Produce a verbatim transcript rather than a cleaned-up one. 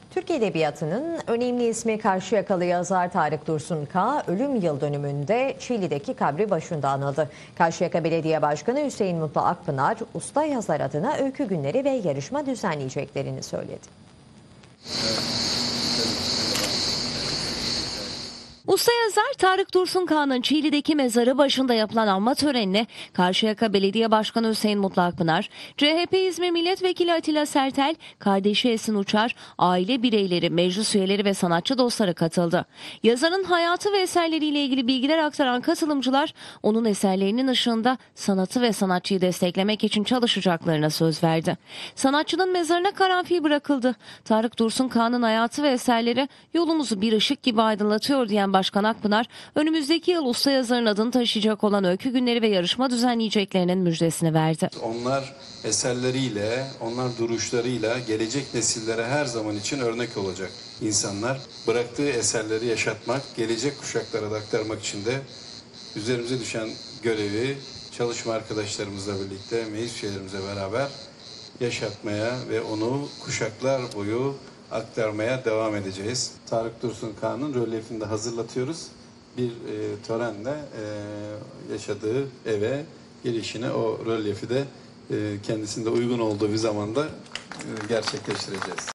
Türk Edebiyatı'nın önemli ismi Karşıyakalı yazar Tarık Dursun Kağ, ölüm yıl dönümünde Çiğli'deki kabri başında anıldı. Karşıyaka Belediye Başkanı Hüseyin Mutlu Akpınar, usta yazar adına öykü günleri ve yarışma düzenleyeceklerini söyledi. Usta yazar Tarık Dursun Kağ'ın Çiğli'deki mezarı başında yapılan anma törenine Karşıyaka Belediye Başkanı Hüseyin Mutlu Akpınar, C H P İzmir Milletvekili Atilla Sertel, kardeşi Esin Uçar, aile bireyleri, meclis üyeleri ve sanatçı dostları katıldı. Yazarın hayatı ve eserleriyle ilgili bilgiler aktaran katılımcılar, onun eserlerinin ışığında sanatı ve sanatçıyı desteklemek için çalışacaklarına söz verdi. Sanatçının mezarına karanfil bırakıldı. Tarık Dursun Kağ'ın hayatı ve eserleri yolumuzu bir ışık gibi aydınlatıyor diyen Başkan Akpınar, önümüzdeki yıl usta yazarın adını taşıyacak olan öykü günleri ve yarışma düzenleyeceklerinin müjdesini verdi. Onlar eserleriyle, onlar duruşlarıyla gelecek nesillere her zaman için örnek olacak insanlar. Bıraktığı eserleri yaşatmak, gelecek kuşaklara da aktarmak için de üzerimize düşen görevi çalışma arkadaşlarımızla birlikte, meclis üyelerimizle beraber yaşatmaya ve onu kuşaklar boyu aktarmaya devam edeceğiz. Tarık Dursun Kağ'ın rölyefini de hazırlatıyoruz. Bir e, törenle e, yaşadığı eve girişine o rölyefi de e, kendisinde uygun olduğu bir zamanda e, gerçekleştireceğiz.